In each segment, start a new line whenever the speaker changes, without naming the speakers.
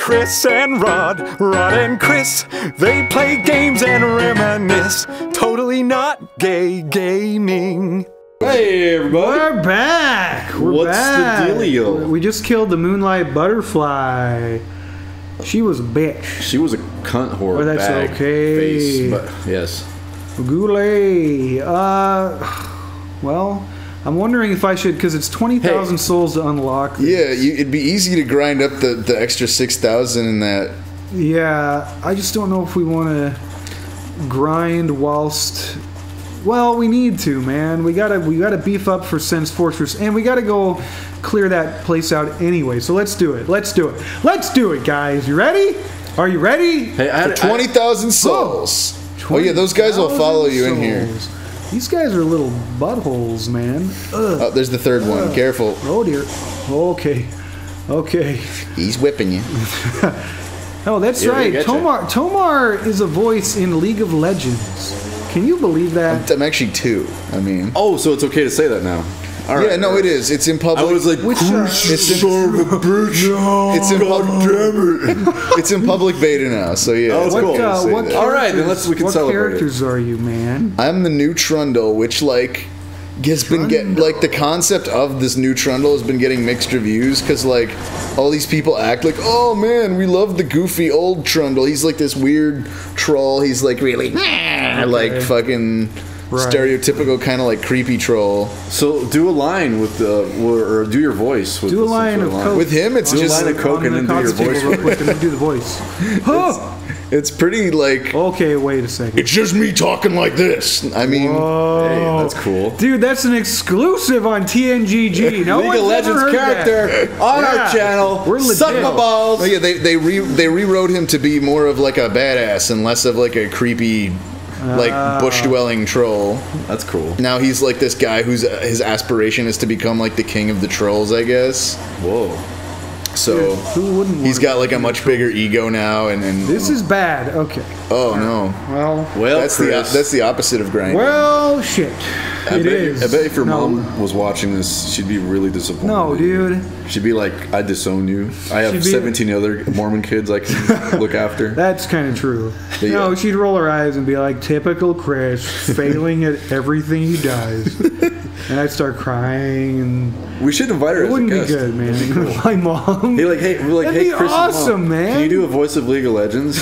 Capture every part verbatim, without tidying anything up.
Chris and Rod, Rod and Chris, they play games and reminisce. Totally not gay gaming.
Hey everybody!
We're back! We're
What's
back.
the dealio?
We just killed the Moonlight Butterfly. She was a bitch.
She was a cunt whore.
Oh, that's
bag
okay.
Face, but yes.
Goulet. Uh, well, I'm wondering if I should, because it's twenty thousand
Hey.
souls to unlock.
Yeah, you, it'd be easy to grind up the, the extra six thousand in that.
Yeah, I just don't know if we want to grind whilst. Well, we need to, man. We gotta we gotta beef up for Sen's Fortress, and we gotta go clear that place out anyway. So let's do it. Let's do it. Let's do it, guys. You ready? Are you ready?
Hey, I had
twenty thousand souls. Oh, yeah, those guys will follow you in here.
These guys are little buttholes, man. Ugh.
Oh, there's the third one.
Ugh.
Careful.
Oh dear. Okay. Okay.
He's whipping you.
Oh, that's
Yeah,
right.
we getcha.
Tomar Tomar is a voice in League of Legends. Can you believe that?
I'm actually two. I mean.
Oh, so it's okay to say that now. All right.
Yeah, no, it is. It's in public.
I was like,
Which,
Chris,
uh,
It's in-
son of a bitch. No,
It's in
God
pub-
damn it.
It's in public beta now, so yeah.
Oh,
it's
that's
okay
cool.
to
Uh,
say
what
that.
All right, then let's- we can
what
celebrate it.
characters are you, man?
I'm the new Trundle, which like has been getting like the concept of this new Trundle has been getting mixed reviews because like all these people act like, oh man, we love the goofy old Trundle. He's like this weird troll. He's like really like fucking
Right.
stereotypical kind of like creepy troll.
So do a line with the, or, or do your voice. With
Do a
the-
line
do
of coke.
With him, it's
Do a
just
line of coke
On
and
the
then do your
constable
voice.
real quick, and then do the voice. Huh.
it's pretty like
Okay, wait a second.
it's just me talking like this. I mean,
Hey, that's cool.
Dude, that's an exclusive on T N G G. No
League
one's
of Legends
ever heard
character
that.
on
Yeah.
our channel.
We're
Suck
legit.
my balls.
oh, yeah, they they re they rewrote him to be more of like a badass and less of like a creepy, like bush dwelling troll.
That's cool.
Now he's like this guy whose uh, his aspiration is to become like the king of the trolls, I guess.
Whoa.
So
Who wouldn't
he's
want
got like a much bigger ego now, and, and
This is bad. Okay.
oh no,
Well,
Well,
that's the
Chris,
that's the opposite of grinding.
well, shit.
I
It
bet,
is.
I bet if your
No.
mom was watching this, she'd be really disappointed.
No, dude.
She'd be like, I disown you. I have
She'd be-
seventeen other Mormon kids I can look after.
That's kind of true.
But
No,
yeah.
she'd roll her eyes and be like, typical Chris, failing at everything he does. And I'd start crying, and
We should invite her
it
as
wouldn't
a
be
guest.
good, man. My mom.
Hey, like, hey, we're like,
That'd
hey,
be
Chris,
awesome, man.
Can you do a voice of League of Legends?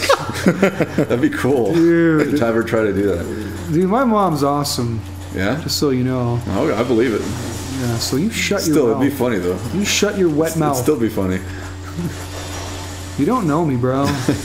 That'd be cool.
Dude.
To have her try to do that.
Dude, my mom's awesome,
Yeah?
just so you know.
Oh, I believe it.
Yeah, so you shut
Still,
your
it'd be
mouth.
funny though.
You shut your wet
It'd
mouth.
still be funny.
You don't know me, bro.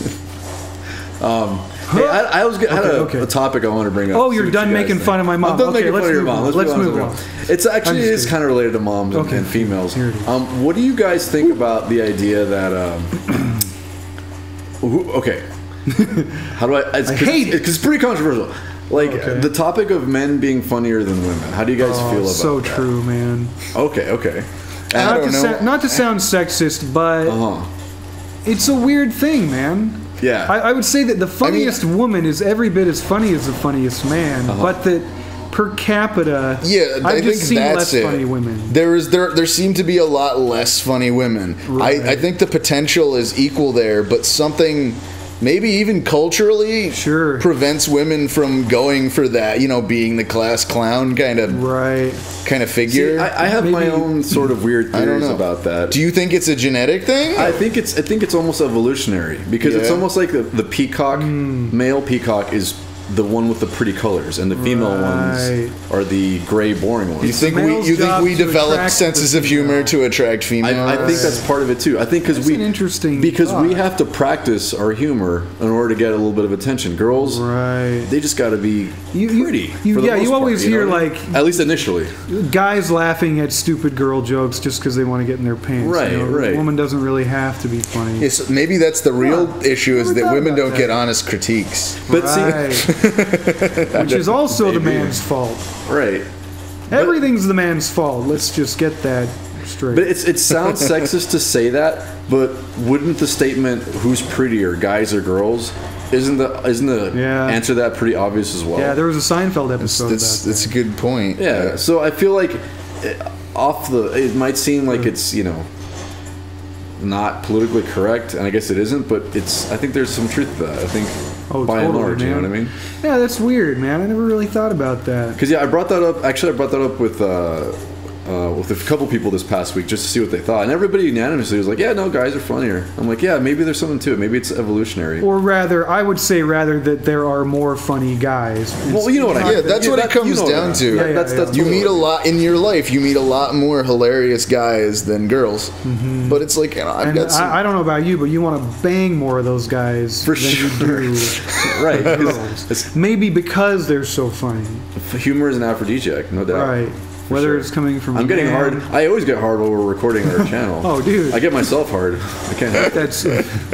Hey, I, I was I had
Okay,
a,
okay.
a topic I want to bring up.
Oh,
See
you're
what
done
you guys
making
think.
fun of my mom.
I'm done
Okay,
making
let's
fun of your
move
mom.
on.
Let's,
Let's
move
move
on.
on.
It's actually
I'm
it
just
is kind of related to moms and,
Okay,
and females.
here it is.
Um, what do you guys think about the idea that? Um, who- okay, how do I? It's,
I
cause,
hate it.
because it's pretty controversial. Like
Okay.
the topic of men being funnier than women. How do you guys
Oh,
feel about
so
that?
true, man.
Okay, okay.
I
Not
don't
to,
know.
sa- not to sound sexist, but
Uh huh.
it's a weird thing, man.
Yeah.
I, I would say that the funniest woman is every bit as funny as the funniest man,
Uh-huh.
but that per capita,
Yeah,
I've
I
just
think
seen
that's
less
it.
funny women.
There is there there seem to be a lot less funny women.
Right.
I, I think the potential is equal there, but something maybe even culturally
Sure.
prevents women from going for that, you know, being the class clown kind of
Right.
kind of
See,
figure.
I, I have my
Maybe-
own sort of weird
I don't
theories
know.
about that.
Do you think it's a genetic thing?
I think it's I think it's almost evolutionary because it's
Yeah.
almost like the, the peacock
Hmm.
male peacock is the one with the pretty colors and the female
Right.
ones are the gray boring ones.
you think we
male's
you think
job
we
to
develop
attract
senses
the
of humor
female.
to attract females?
I, I think that's part of it too. I think because
That's
we
an interesting
because we
thought.
have to practice our humor in order to get a little bit of attention. Girls,
Right.
they just got to be
You- you-
pretty.
you-
for the
yeah,
most
you
part,
always
know
hear,
what I mean?
like-
at least initially.
Guys laughing at stupid girl jokes just because they want to get in their pants.
Right,
you know?
right.
A woman doesn't really have to be funny.
Yes, maybe that's the real
Huh.
issue is
Never
that
thought
women
about
don't
that.
get honest critiques.
But see,
Right. Which is also the
Maybe.
man's fault.
right.
Everything's the man's fault. Let's just get that straight.
But it's it sounds sexist to say that, but wouldn't the statement "who's prettier, guys or girls" isn't the isn't the
Yeah.
answer to that pretty obvious as well?
yeah, there was a Seinfeld
That's
episode
that's,
about
that's a good point.
Yeah, so I feel like eh, off the it might seem like it's you know not politically correct, and I guess it isn't, but it's. I think there's some truth to that. I think
Oh,
by and
totally,
large, you know
man.
what I mean?
Yeah, that's weird, man. I never really thought about that.
Because yeah, I brought that up. Actually, I brought that up with uh, uh, with a couple people this past week just to see what they thought, and everybody unanimously was like, "Yeah, no, guys are funnier." I'm like, "Yeah, maybe there's something to it. Maybe it's evolutionary."
Or rather, I would say rather that there are more funny guys.
Well, you know what I
Yeah,
mean.
that's what it
you
comes
know what I
down
mean.
to.
Yeah,
Yeah, yeah,
that's,
yeah.
that's
You
totally
meet a
what
lot in your life. You meet a lot more hilarious guys than girls. But it's like, you know, I've
And
got some.
I, I don't know about you, but you want to bang more of those guys
For
than
sure.
you do
right. 'cause
girls.
it's-
Maybe because they're so funny,
humor is an aphrodisiac, no doubt.
right?
For
Whether
sure.
it's coming from
I'm
a
getting
man-
hard. I always get hard while we're recording our channel.
Oh, dude.
I get myself hard. I can't help it.
That's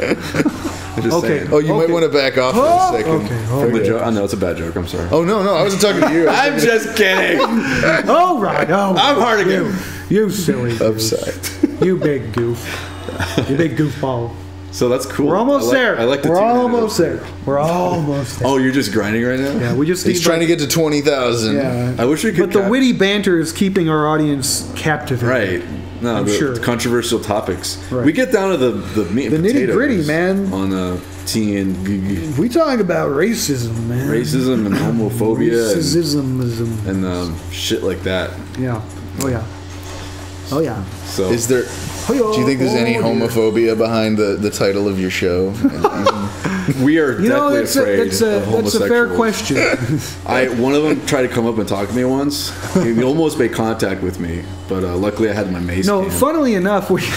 I'm just
Okay.
saying.
oh, you might
Okay.
want to back off for
Oh,
a second.
okay, oh,
From the
Okay.
joke. I know it's a bad joke. I'm sorry.
Oh no, no, I wasn't talking to you. I was
I'm just kidding.
oh right. Oh,
I'm hard
you,
again.
you silly goof.
upset.
You big goof. You big goofball.
So that's cool.
We're almost
I like,
there.
I like the
We're
two-minute
almost
update.
there. We're almost there.
Oh, you're just grinding right now?
Yeah, we just
He's
need
trying to
like-
get to twenty thousand.
Yeah.
I wish we could.
But the
cap-
witty banter is keeping our audience captivated.
Right. No,
I'm
the
sure.
controversial topics.
Right.
We get down to the the meat and
The nitty-gritty,
potatoes
man.
On uh, T and G- G-
We talk about racism, man.
racism and homophobia and,
Racism.
and um, shit like that.
Yeah. Oh yeah. Oh yeah.
So
Is there? Do you think there's any homophobia behind the, the title of your show?
we are
You know,
definitely
that's a,
afraid
that's a
of
that's a fair
homosexuals.
question.
I one of them tried to come up and talk to me once. He almost made contact with me, but uh, luckily I had my mace.
No,
cam.
funnily enough, we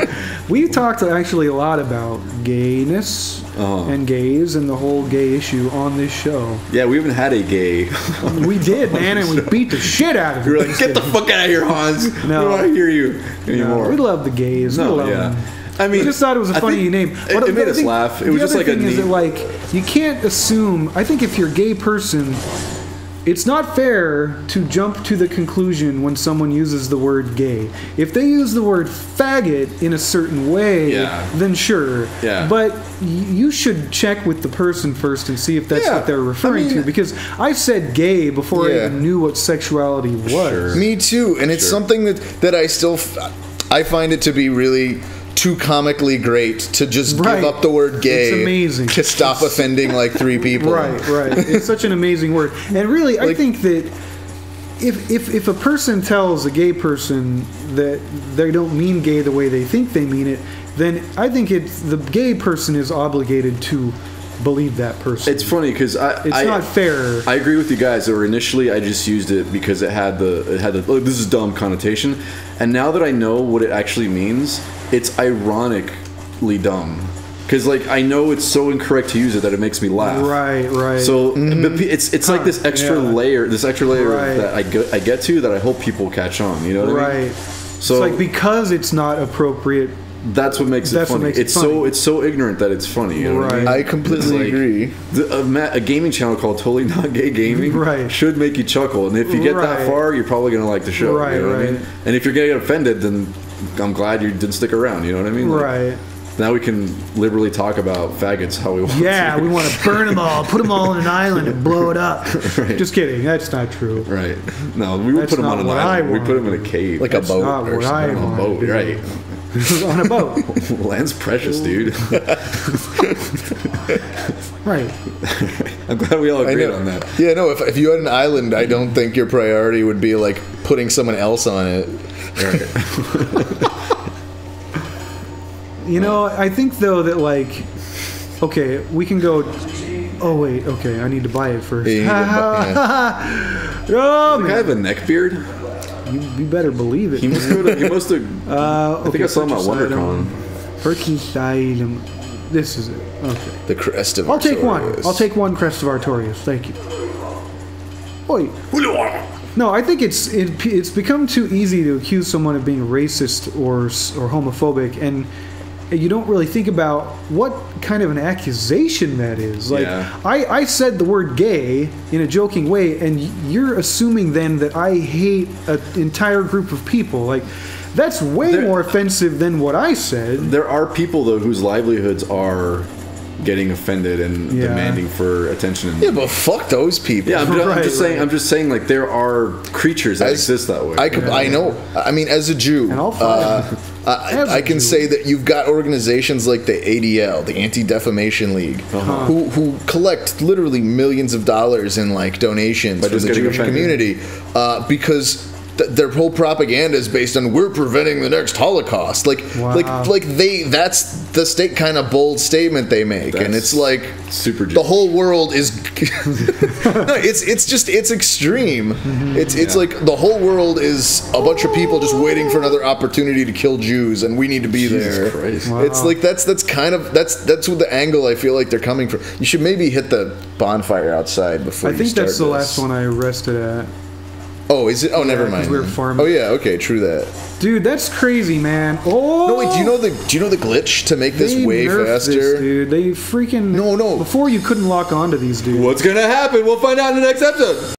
we talked actually a lot about gayness
Uh-huh.
and gays and the whole gay issue on this show.
Yeah, we even had a gay.
We did, man, and we beat the shit out of it.
We were like, get the fuck out of here, Hans.
No.
We don't want to hear you anymore.
No, we love the gays. we
No,
love
yeah.
them.
I mean,
we just thought it was a
I
funny
think
name.
It,
But
it made
I
us
think
laugh. It
the
was just
other
like a
thing is
neat.
that, like, you can't assume. I think if you're a gay person, it's not fair to jump to the conclusion when someone uses the word gay. If they use the word faggot in a certain way,
Yeah.
then sure.
Yeah.
But y- you should check with the person first and see if that's
Yeah.
what they're referring
I mean-
to. Because I said gay before I
Yeah.
even knew what sexuality was.
Sure.
Me too, and it's
Sure.
something that that I still f- I find it to be really too comically great to just
Right.
give up the word gay.
It's amazing.
To stop offending like three people.
Right, right. It's such an amazing word. And really, I
Like-
think that if, if if a person tells a gay person that they don't mean gay the way they think they mean it, then I think it's the gay person is obligated to believe that person.
It's funny because I.
It's
I,
not fair.
I agree with you guys. Or initially, I just used it because it had the it had the oh, this is dumb connotation, and now that I know what it actually means, it's ironically dumb. Because like I know it's so incorrect to use it that it makes me laugh.
Right, right.
So but pe- it's it's like this extra
Yeah.
layer, this extra layer
Right.
that I get I get to that I hope people catch on. You know what I mean?
right.
So
it's like because it's not appropriate.
that's what makes it
That's what
funny.
makes it
it's so
funny.
it's so ignorant that it's funny. You know what I mean?
Right.
I completely
It's like-
agree.
The, a, ma- a gaming channel called Totally Not Gay Gaming
Right.
should make you chuckle, and if you get
Right.
that far, you're probably gonna like the show.
Right,
you know what I
right.
mean? And if you're gonna get offended, then I'm glad you didn't stick around. You know what I mean? Like,
Right.
Now we can liberally talk about faggots how we want.
Yeah,
to.
we want to burn them all, put them all on an island and blow it up. Just kidding. That's not true.
Right. No, we would
That's
put them
not
on an
what
island.
I
We
want.
put them in a cave.
Like a boat
not
or
what I
something.
on a
want.
boat, right?
On a boat.
Land's precious, dude.
Right.
I'm glad we all
I
agreed
know.
on that.
Yeah, no. If, if you had an island, I don't think your priority would be like putting someone else on it.
You know, I think though that like, okay, we can go. Oh wait, okay, I need to buy it first.
Yeah, you need to buy-
oh
The guy
man,
have a neck beard.
you, you better believe it.
He must
man.
go to. He must have.
Uh,
I think I saw him at
purchase item.
WonderCon.
Purchase item. This is it. Okay,
The crest of
I'll take one.
Artorias.
I'll take one Crest of Artorias. Thank you. Wait. No, I think it's it, it's become too easy to accuse someone of being racist or or homophobic, and you don't really think about what kind of an accusation that is. Like,
Yeah.
I, I said the word gay in a joking way, and you're assuming then that I hate an entire group of people. Like, that's way
There-
more offensive than what I said.
There are people though whose livelihoods are getting offended and
Yeah.
demanding for attention. And,
Yeah, but fuck those people.
yeah, I'm, ju- I'm
Right,
just saying.
right.
I'm just saying. Like there are creatures that
As-
exist that way.
I could, I know. I mean, as a Jew,
And I'll
uh,
fight.
I,
As a
I can
Jew.
say that you've got organizations like the A D L, the Anti-Defamation League,
Uh-huh.
who who collect literally millions of dollars in like donations
By
from
just
the
getting
Jewish
offended.
community, uh, because. th- Their whole propaganda is based on we're preventing the next Holocaust. Like,
Wow.
like, like they. That's the state kind of bold statement they make, and
That's
it's like
super
the
Jewish.
whole world is. No, it's it's just it's extreme. It's it's
Yeah.
like the whole world is a bunch of people just waiting for another opportunity to kill Jews, and we need to be
Jesus
there.
Christ.
Wow.
It's like that's that's kind of that's that's what the angle I feel like they're coming from. You should maybe hit the bonfire outside before
I
you
think
start
that's the
this.
last one I rested at.
Oh, is it? Oh, never
'cause
mind.
we were
then.
farming.
Oh yeah, okay, true that.
Dude, that's crazy, man. Oh
No wait, do you know the do you know the glitch to make this
they
way
nerfed
faster?
this, dude. They freaking
No, no.
Before you couldn't lock onto these dudes.
What's gonna happen? We'll find out in the next episode.